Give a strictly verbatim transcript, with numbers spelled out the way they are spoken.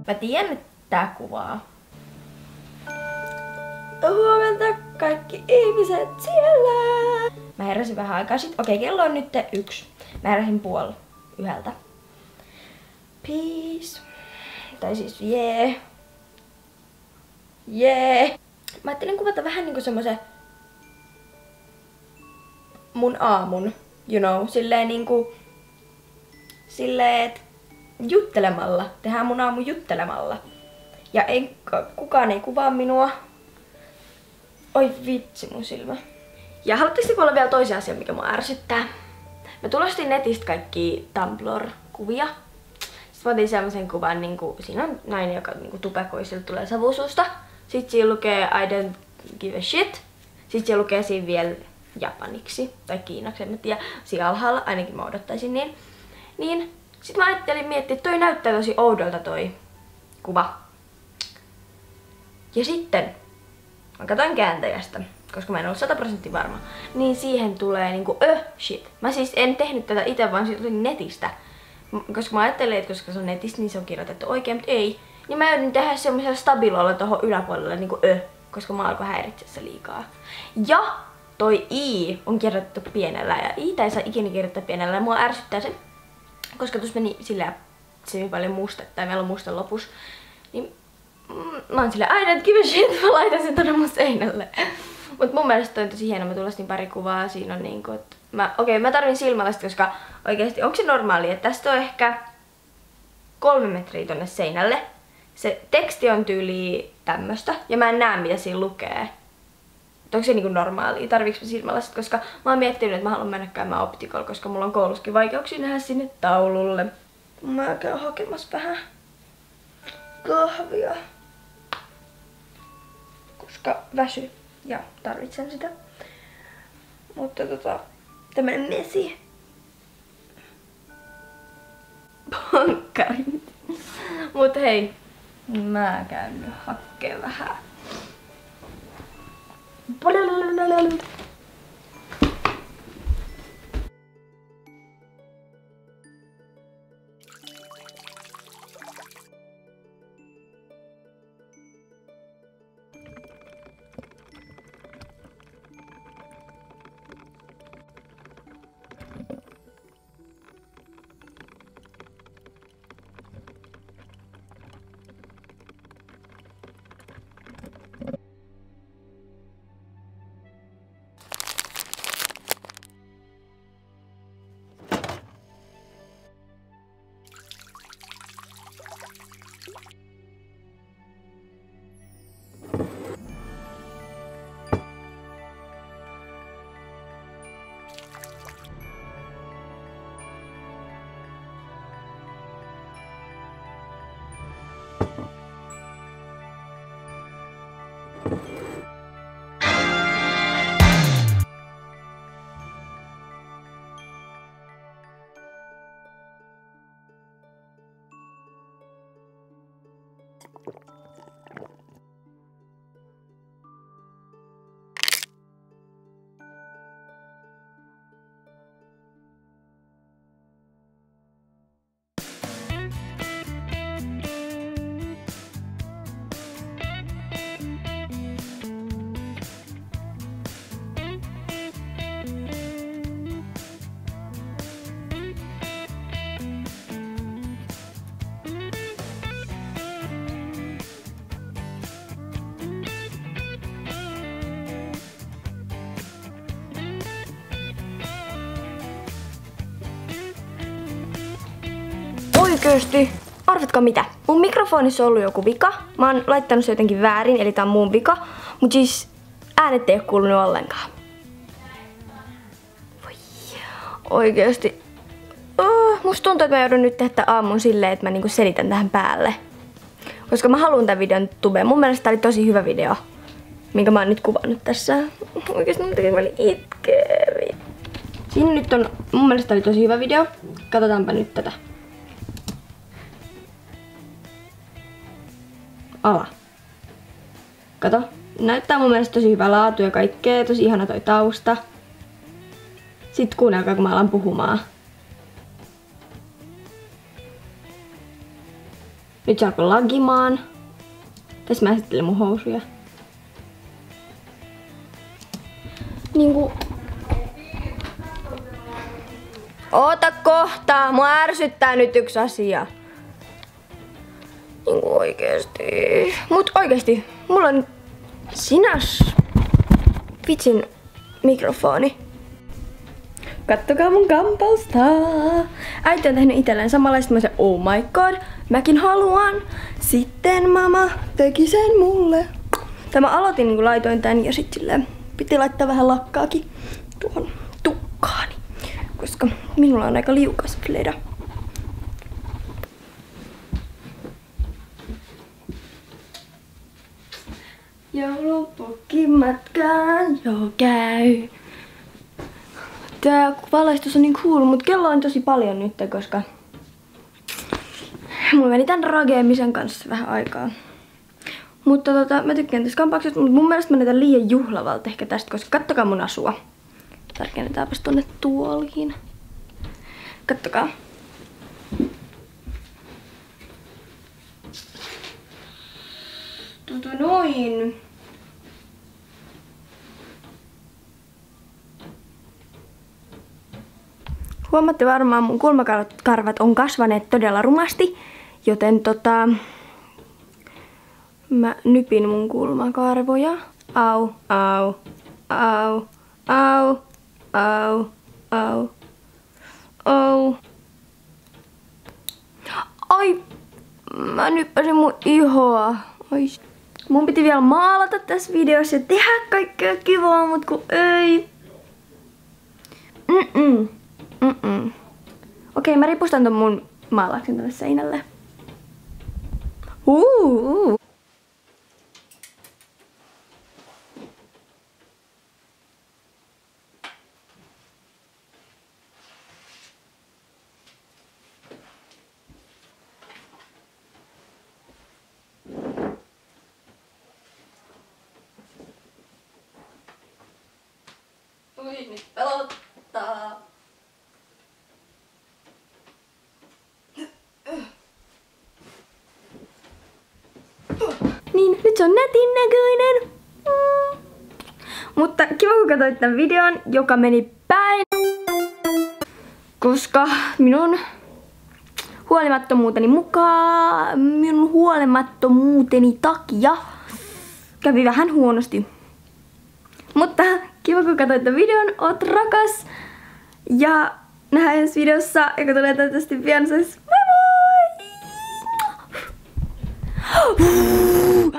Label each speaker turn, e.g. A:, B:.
A: Mä tiedän, että tää kuvaa. Huomenta kaikki ihmiset siellä! Mä heräsin vähän aikaa sitten. Okei, kello on nyt yksi. Mä heräsin puoli yhdeltä. Peace. Tai siis jee. Yeah. Jee. Yeah. Mä ajattelin kuvata vähän niinku semmosen mun aamun, you know, silleen niinku silleen, et juttelemalla. Tehdään mun aamu juttelemalla. Ja ei, kukaan ei kuvaa minua. Oi vitsi mun silmä. Ja haluatteko kuulla vielä toisen asian, mikä mua ärsyttää? Mä tulostin netistä kaikki Tumblr-kuvia. Sitten mä otin semmosen kuvan, niinku, siinä on nainen, joka niinku tupekoi, sillä tulee savusuusta. Sitten siinä lukee I don't give a shit. Sitten siinä lukee siinä vielä japaniksi tai kiinaksi, en mä tiedä. Siinä alhaalla, ainakin mä odottaisin niin. Niin, sit mä ajattelin miettiä, että toi näyttää tosi oudolta toi kuva. Ja sitten mä katsoin kääntäjästä, koska mä en ollut sata prosenttia varma. Niin siihen tulee niinku öh shit. Mä siis en tehnyt tätä itse, vaan siitä tuli netistä. Koska mä ajattelin, että koska se on netistä, niin se on kirjoitettu oikein, mutta ei. Niin mä joudun tehdä semmoisella stabilolla tohon yläpuolelle niinku öh, koska mä alkoi häiritse se liikaa. Ja toi i on kirjoitettu pienellä ja i ei saa ikinä kirjoittaa pienellä ja mua ärsyttää se. Koska tuossa meni silleen se paljon mustetta tai meillä on musta lopussa. Niin mä oon silleen, I don't give a shit, mä laitan sen tonne mun seinälle. Mut mun mielestä toi on tosi hieno, mä tulostin pari kuvaa, siinä on niinku, että mä, okei okay, mä tarvin silmälasit, koska oikeesti onko se normaali, että tästä on ehkä kolme metriä tonne seinälle. Se teksti on tyyli tämmöstä ja mä en näe mitä siinä lukee. Onko se niinku normaalia, tarviiks mä silmälasit, koska mä oon miettinyt, että mä haluan mennä käymään optikolla, koska mulla on koulussakin vaikeuksia nähdä sinne taululle. Mä käyn hakemassa vähän kahvia, koska väsy ja tarvitsen sitä. Mutta tota, tämmönen mesi. Pankkari. Mut hei, mä käyn nyt hakkeen vähän. Oikeesti? Arvatkaa mitä? Mun mikrofonissa on ollut joku vika. Mä oon laittanut se jotenkin väärin, eli tää on mun vika. Mut siis äänet ei oo kuulunut ollenkaan. Voi oikeesti. Oh, musta tuntuu, että mä joudun nyt tehdä aamun silleen, että mä niinku selitän tähän päälle. Koska mä haluan tän videon tubeen. Mun mielestä tää oli tosi hyvä video, minkä mä oon nyt kuvannut tässä. Oikeesti mun tekee väli itkeä. Siinä nyt on, mun mielestä tää oli tosi hyvä video. Katsotaanpa nyt tätä. Ala. Kato, näyttää mun mielestä tosi hyvä laatu ja kaikkea, tosi ihana toi tausta. Sitten kuunnelkaa, kun mä alan puhumaan. Nyt se alkoi lagimaan. Tässä mä esittelen mun housuja. Niinku... Oota kohta! Mua ärsyttää nyt yksi asia. Niinku oikeesti. Mut oikeesti, mulla on sinas vitsin mikrofoni. Kattokaa mun kampausta! Äiti on tehnyt itselleen samanlaista. Mä sanoin, oh my god, mäkin haluan. Sitten mama teki sen mulle. Tämä aloitin niin kun laitoin tän ja sit silleen piti laittaa vähän lakkaakin tuohon tukkaani. Koska minulla on aika liukas fleda. Joulupukki matkaan jo käy. Tää valaistus on niin cool, mut kello on tosi paljon nyt, koska mulla meni tän rakeamisen kanssa vähän aikaa. Mutta tota, mä tykkään tästä kampauksesta, mutta mun mielestä mä näytän liian juhlavalta ehkä tästä, koska kattokaa mun asua. Tarkennetäänpäs tonne tuoliin. Kattokaa. Tota noin. Huomaatte varmaan, mun kulmakarvat on kasvaneet todella rumasti, joten tota... Mä nypin mun kulmakarvoja. Au, au, au, au, au, au, au. Ai, mä nyppäsin mun ihoa. Ai. Mun piti vielä maalata tässä videossa ja tehdä kaikkea kivaa, mut kun ei. Mm-mm. Mm-mm. Okei, mä ripustan ton mun maalauksen tänne seinälle. Uh, uh. Ui, nyt pelottaa. Niin, nyt se on netin näköinen. Mm. Mutta kiva kun katsoit tämän videon, joka meni päin. Koska minun huolimattomuuteni mukaan, minun huolimattomuuteni takia kävi vähän huonosti. Mutta kiva kun katsoit tämän videon, oot rakas. Ja nähdään ensi videossa, joka tulee toivottavasti pian. Moi moi!